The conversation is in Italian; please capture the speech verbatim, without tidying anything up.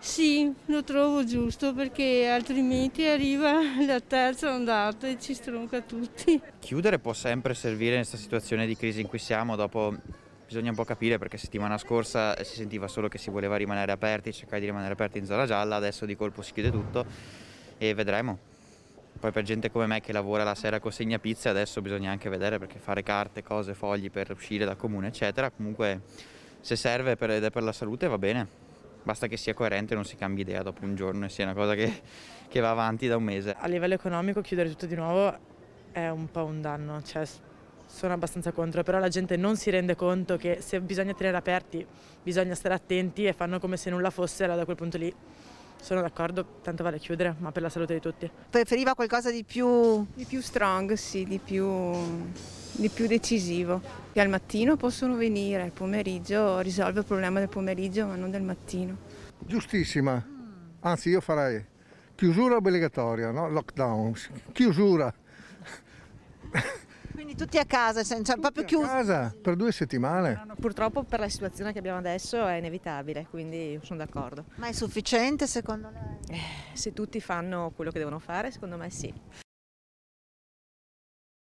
Sì, lo trovo giusto perché altrimenti arriva la terza ondata e ci stronca tutti. Chiudere può sempre servire in questa situazione di crisi in cui siamo, dopo bisogna un po' capire perché settimana scorsa si sentiva solo che si voleva rimanere aperti, cercare di rimanere aperti in zona gialla, adesso di colpo si chiude tutto e vedremo. Poi per gente come me che lavora la sera consegna pizze adesso bisogna anche vedere perché fare carte, cose, fogli per uscire dal comune eccetera, comunque se serve per, ed è per la salute va bene, basta che sia coerente e non si cambi idea dopo un giorno e sia una cosa che, che va avanti da un mese. A livello economico chiudere tutto di nuovo è un po' un danno, cioè sono abbastanza contro, però la gente non si rende conto che se bisogna tenere aperti bisogna stare attenti e fanno come se nulla fosse, allora da quel punto lì sono d'accordo, tanto vale chiudere, ma per la salute di tutti. Preferiva qualcosa di più... Di più strong, sì, di più, di più decisivo. E al mattino possono venire, al pomeriggio risolve il problema del pomeriggio ma non del mattino. Giustissima, anzi io farei chiusura obbligatoria, no? Lockdown, chiusura. Quindi tutti a casa, cioè proprio chiusi. A casa per due settimane. Purtroppo per la situazione che abbiamo adesso è inevitabile, quindi sono d'accordo. Ma è sufficiente secondo lei? Eh, se tutti fanno quello che devono fare, secondo me sì.